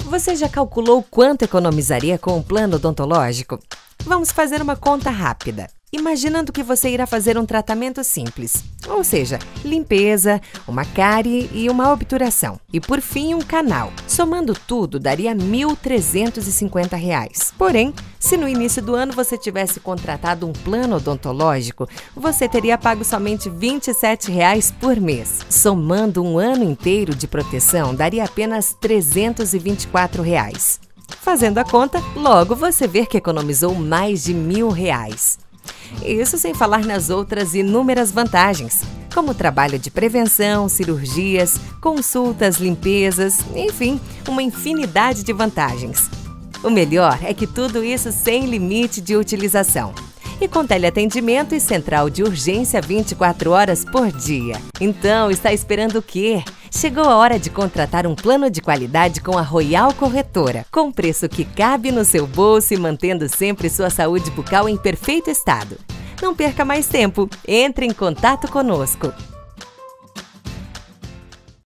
Você já calculou quanto economizaria com um plano odontológico? Vamos fazer uma conta rápida. Imaginando que você irá fazer um tratamento simples, ou seja, limpeza, uma cárie e uma obturação. E por fim, um canal. Somando tudo, daria R$ 1.350. Porém, se no início do ano você tivesse contratado um plano odontológico, você teria pago somente R$ 27 por mês. Somando um ano inteiro de proteção, daria apenas R$ 324. Fazendo a conta, logo você vê que economizou mais de R$ 1.000. Isso sem falar nas outras inúmeras vantagens, como trabalho de prevenção, cirurgias, consultas, limpezas, enfim, uma infinidade de vantagens. O melhor é que tudo isso sem limite de utilização. E com teleatendimento e central de urgência 24 horas por dia. Então, está esperando o quê? Chegou a hora de contratar um plano de qualidade com a Royal Corretora, com preço que cabe no seu bolso e mantendo sempre sua saúde bucal em perfeito estado. Não perca mais tempo, entre em contato conosco.